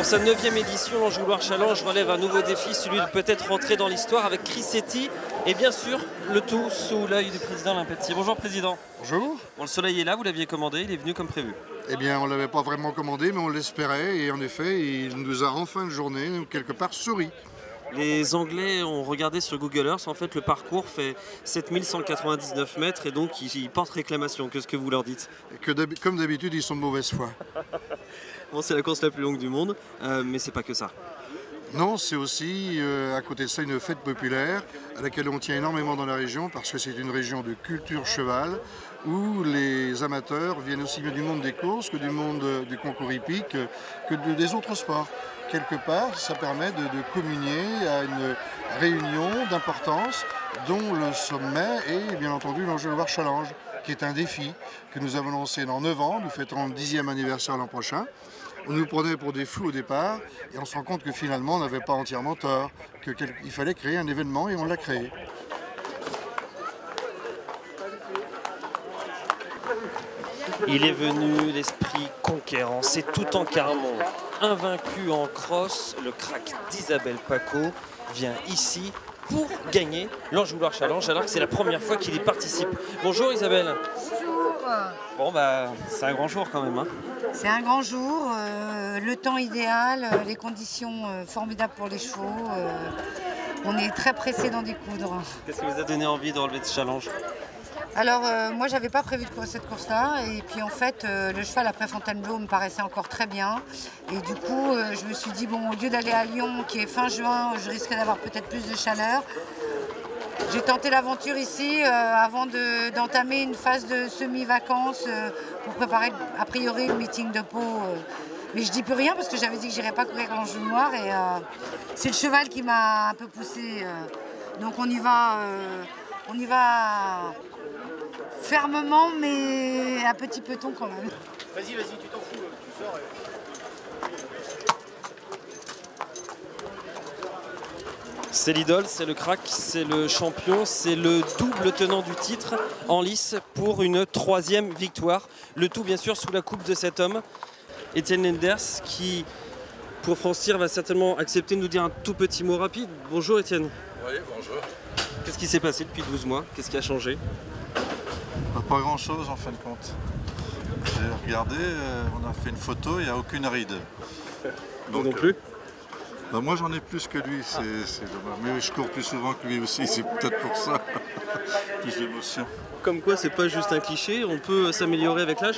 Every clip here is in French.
Pour sa 9e édition, l'Anjou-Loire Challenge relève un nouveau défi, celui de peut-être rentrer dans l'histoire avec Chris Etty et bien sûr le tout sous l'œil du président Limpetti. Bonjour président. Bonjour. Bon, le soleil est là, vous l'aviez commandé, il est venu comme prévu. Eh bien, on ne l'avait pas vraiment commandé, mais on l'espérait et en effet, il nous a en fin de journée, quelque part, souri. Les Anglais ont regardé sur Google Earth, en fait le parcours fait 7199 mètres et donc ils portent réclamation. Qu'est-ce que vous leur dites? Comme d'habitude, ils sont de mauvaise foi. Bon, c'est la course la plus longue du monde, mais c'est pas que ça. Non, c'est aussi, à côté de ça, une fête populaire à laquelle on tient énormément dans la région parce que c'est une région de culture cheval où les amateurs viennent aussi bien du monde des courses que du monde du concours hippique que des autres sports. Quelque part, ça permet de communier à une réunion d'importance dont le sommet est bien entendu l'Anjou-Loire Challenge, qui est un défi que nous avons lancé dans 9 ans. Nous fêterons le 10e anniversaire l'an prochain. On nous prenait pour des fous au départ et on se rend compte que finalement on n'avait pas entièrement tort, qu'il fallait créer un événement et on l'a créé. Il est venu l'esprit conquérant, c'est tout en Carmont. Invaincu en cross, le crack d'Isabelle Paco vient ici pour gagner l'Anjou-Loire Challenge alors que c'est la première fois qu'il y participe. Bonjour Isabelle. Bonjour. Bon bah c'est un grand jour quand même. Hein. C'est un grand jour, le temps idéal, les conditions formidables pour les chevaux. On est très pressé d'en découdre. Qu'est-ce qui vous a donné envie de relever ce challenge? Alors moi j'avais pas prévu de courir cette course-là et puis en fait le cheval après Fontainebleau me paraissait encore très bien et du coup je me suis dit bon au lieu d'aller à Lyon qui est fin juin je risquais d'avoir peut-être plus de chaleur. J'ai tenté l'aventure ici avant d'entamer une phase de semi-vacances pour préparer a priori le meeting de Pau. Mais je dis plus rien parce que j'avais dit que j'irais pas courir l'Anjou-Loire et c'est le cheval qui m'a un peu poussé. Donc on y va fermement mais à petit peloton quand même. Vas-y, tu t'en fous, tu sors. C'est l'idole, c'est le crack, c'est le champion, c'est le double tenant du titre en lice pour une 3e victoire. Le tout bien sûr sous la coupe de cet homme, Étienne Lenders, qui pour Francir va certainement accepter de nous dire un tout petit mot rapide. Bonjour Étienne. Oui, bonjour. Qu'est-ce qui s'est passé depuis 12 mois? Qu'est-ce qui a changé? Pas grand-chose en fin de compte. J'ai regardé, on a fait une photo, il n'y a aucune ride. Donc, non plus moi j'en ai plus que lui, c'est dommage. Mais je cours plus souvent que lui aussi, c'est peut-être pour ça. Plus d'émotion. Comme quoi c'est pas juste un cliché, on peut s'améliorer avec l'âge?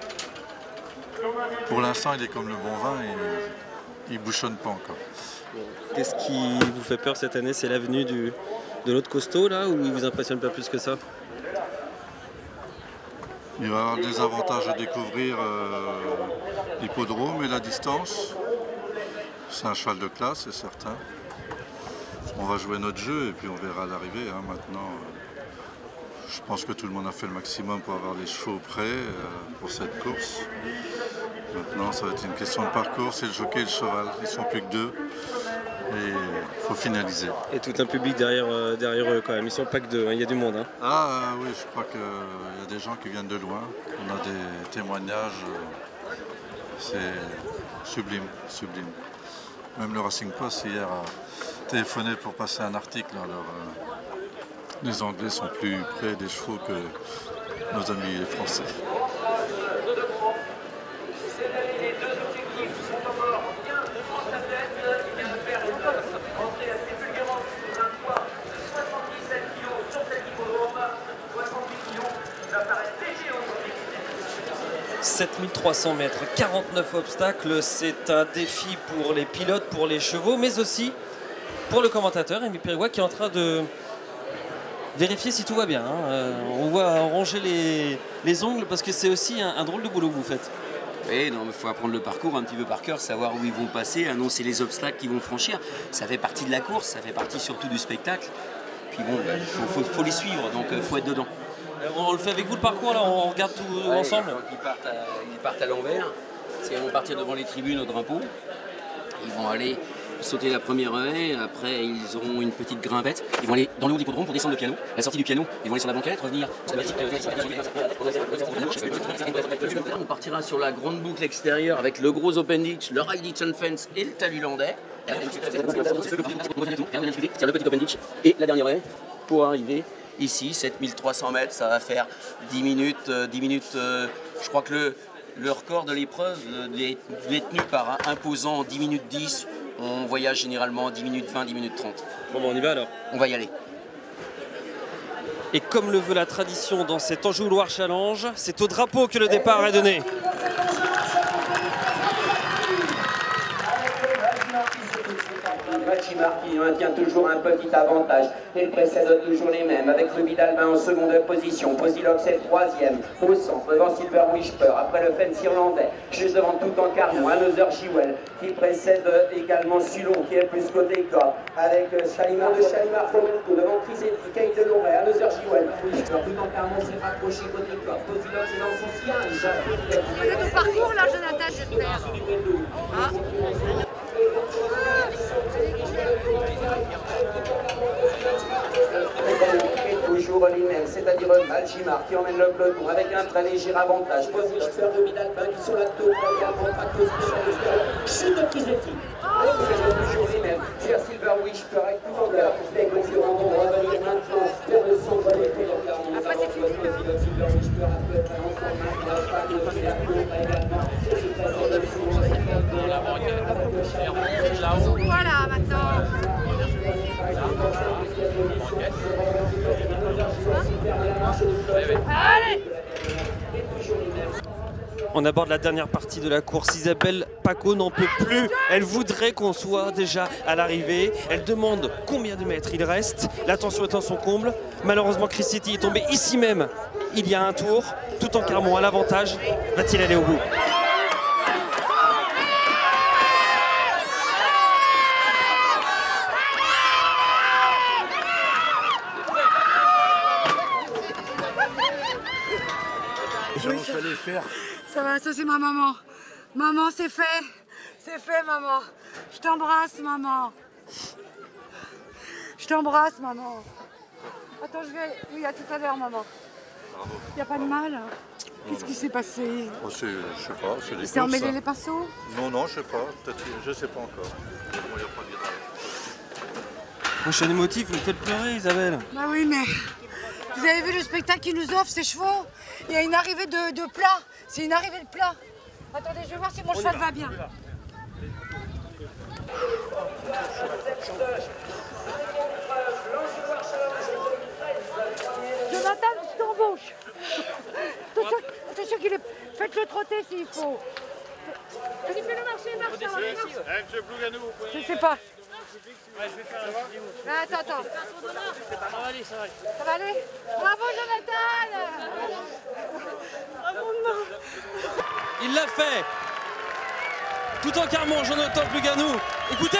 Pour l'instant il est comme le bon vin, il bouchonne pas encore. Qu'est-ce qui vous fait peur cette année? C'est l'avenue de l'autre costaud là ou il vous impressionne pas plus que ça? Il va y avoir des avantages à découvrir l'hippodrome et la distance. C'est un cheval de classe, c'est certain. On va jouer notre jeu et puis on verra à l'arrivée. Hein. Maintenant, je pense que tout le monde a fait le maximum pour avoir les chevaux prêts pour cette course. Maintenant, ça va être une question de parcours, c'est le jockey et le cheval. Ils ne sont plus que 2 et il faut finaliser. Et tout un public derrière eux quand même, ils ne sont pas que 2, hein. Il y a du monde. Hein. Ah oui, je crois qu'il y a des gens qui viennent de loin. On a des témoignages, c'est sublime, sublime. Même le Racing Post hier a téléphoné pour passer un article. Alors, les Anglais sont plus près des chevaux que nos amis français. « 7300 mètres, 49 obstacles, c'est un défi pour les pilotes, pour les chevaux, mais aussi pour le commentateur, Rémi Périgois, qui est en train de vérifier si tout va bien. Hein. On voit ronger les ongles parce que c'est aussi un drôle de boulot que vous faites. Oui, non, il faut apprendre le parcours un petit peu par cœur, savoir où ils vont passer, annoncer les obstacles qu'ils vont franchir. Ça fait partie de la course, ça fait partie surtout du spectacle. Puis bon, il faut les suivre, donc il faut être dedans. On le fait avec vous le parcours, là, on regarde tout ensemble. Ils partent à l'envers, ils vont partir devant les tribunes au drapeau. Ils vont aller sauter la première haie, après ils auront une petite grimpette, ils vont aller dans le haut de l'hippodrome pour descendre le piano. La sortie du piano, ils vont aller sur la banquette, revenir. On partira sur la grande boucle extérieure avec le gros open ditch, le high ditch and fence et le talus landais. Le petit open ditch et la dernière haie pour arriver ici, 7300 mètres, ça va faire 10 minutes, je crois que le record de l'épreuve est tenu par un imposant 10 minutes 10. On voyage généralement 10 minutes 20, 10 minutes 30. Bon, on y va alors. On va y aller. Et comme le veut la tradition dans cet Anjou Loire Challenge, c'est au drapeau que le départ est donné. Malchimar qui maintient toujours un petit avantage. Il précède toujours les mêmes avec Ruby d'Albin en seconde position. Posilox est le troisième au centre devant Silver Whisper. Après le fence irlandais, juste devant Toutankhamon, Another Jewel qui précède également Sulon qui est plus côté corps avec Shalimar de Shalimar Flamenco devant Crisetti, Kate de Loret, Another Jewel. Whisper, Toutankhamon s'est rapproché côté corps. Posilox est dans son sillage. On est au parcours là, Jonathan, j'espère. Ah. Toujours les mêmes, c'est-à-dire Malchimar qui emmène le peloton avec un très léger avantage. Whisper de Vidalpin qui sont la taupe également chute de Crisetti. Toujours les mêmes, c'est Silver Whisper avec toujours les concurrents vont revenir maintenant vers le centre des prix. Après c'est fini. Silver Whisper a fait Voilà, maintenant. Allez! On aborde la dernière partie de la course. Isabelle Paco n'en peut plus. Elle voudrait qu'on soit déjà à l'arrivée. Elle demande combien de mètres il reste. La tension est en son comble. Malheureusement, Crisetti est tombé ici même. Il y a un tour. Toutankhamon à l'avantage. Va-t-il aller au bout? Ça va, ça c'est ma maman. Maman, c'est fait. C'est fait, maman. Je t'embrasse, maman. Je t'embrasse, maman. Attends, je vais... Oui, à tout à l'heure, maman. Il n'y a pas de mal. Qu'est-ce qui s'est passé? Je sais pas, c'est des C'est courses, emmêlé ça. les pinceaux? Non, je sais pas. Peut-être, je sais pas encore. Moi, je suis un émotif, vous me faites pleurer, Isabelle. Bah oui, mais... Vous avez vu le spectacle qu'ils nous offrent, ces chevaux? Il y a une arrivée de plat. C'est une arrivée de plat. Attendez, je vais voir si mon cheval va bien. Jonathan, je t'embauche. Attention qu'il est... Faites-le trotter s'il faut. Fais-le marcher, marche. Monsieur Plouganou, vous pouvez... Je sais pas. Ouais, je vais faire la vidéo. Attends. Ça va aller, ça va aller. Ça va aller? Bravo, Jonathan. Il l'a fait. Toutankhamon, Jonathan Plouganou. Écoutez.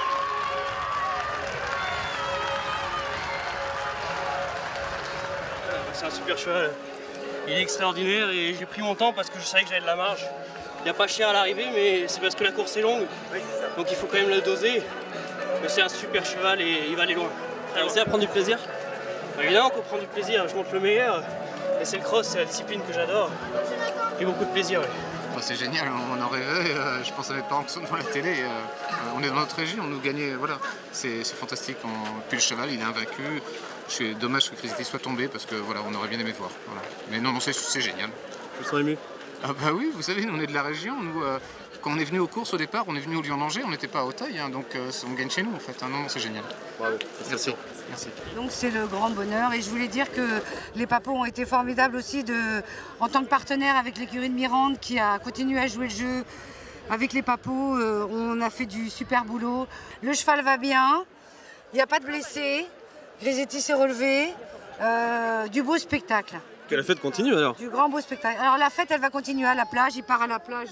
C'est un super cheval. Il est extraordinaire et j'ai pris mon temps parce que je savais que j'avais de la marge. Il n'y a pas cher à l'arrivée, mais c'est parce que la course est longue. Donc il faut quand même le doser. Mais c'est un super cheval et il va aller loin. T'as réussi à prendre du plaisir? Évidemment qu'on prend du plaisir, je montre le meilleur. Et c'est le cross, c'est la discipline que j'adore. J'ai pris beaucoup de plaisir. Ouais. C'est génial, on en rêvait, je pense à mes parents qui sont devant la télé, on est dans notre région, on nous gagnait, voilà, c'est fantastique. Puis le cheval, il est invaincu, c'est dommage que Crisetti soit tombé parce que voilà, on aurait bien aimé voir. Voilà. Mais non, c'est génial. Je serais ému. Ah bah oui, vous savez, nous on est de la région, nous, quand on est venu aux courses au départ, on est venu au Lyon-Angers, on n'était pas à Auteuil, hein, donc on gagne chez nous en fait. Non, c'est génial. Bravo. Merci. Donc c'est le grand bonheur et je voulais dire que les papos ont été formidables aussi en tant que partenaire avec l'écurie de Mirande qui a continué à jouer le jeu avec les papos. On a fait du super boulot. Le cheval va bien, il n'y a pas de blessés, Crisetti s'est relevé, du beau spectacle. Que la fête continue alors? Du grand beau spectacle. Alors la fête elle va continuer à la plage, il part à la plage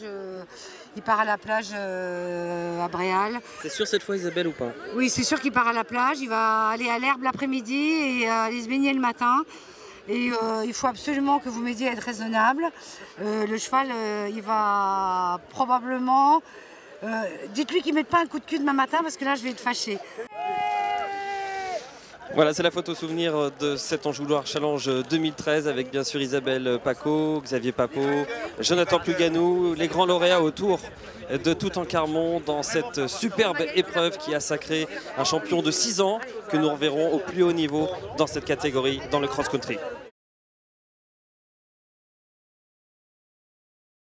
à Bréal. C'est sûr cette fois Isabelle ou pas? Oui, c'est sûr qu'il part à la plage, il va aller à l'herbe l'après-midi et aller se baigner le matin. Et il faut absolument que vous m'aidiez à être raisonnable. Le cheval, il va probablement Dites-lui qu'il ne mette pas un coup de cul demain matin parce que là je vais être fâchée. Voilà, c'est la photo souvenir de cet Anjou-Loire Challenge 2013 avec bien sûr Isabelle Paco, Xavier Papot, Jonathan Plouganou, les grands lauréats autour de Toutankhamon dans cette superbe épreuve qui a sacré un champion de 6 ans que nous reverrons au plus haut niveau dans cette catégorie dans le cross-country.